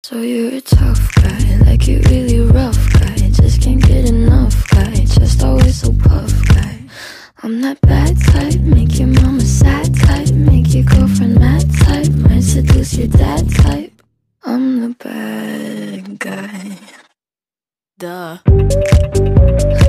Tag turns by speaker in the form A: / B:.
A: So you're a tough guy, like you really rough guy. Just can't get enough guy, just always so puff guy. I'm that bad type, make your mama sad type, make your girlfriend mad type, might seduce your dad type. I'm the bad guy.
B: Duh.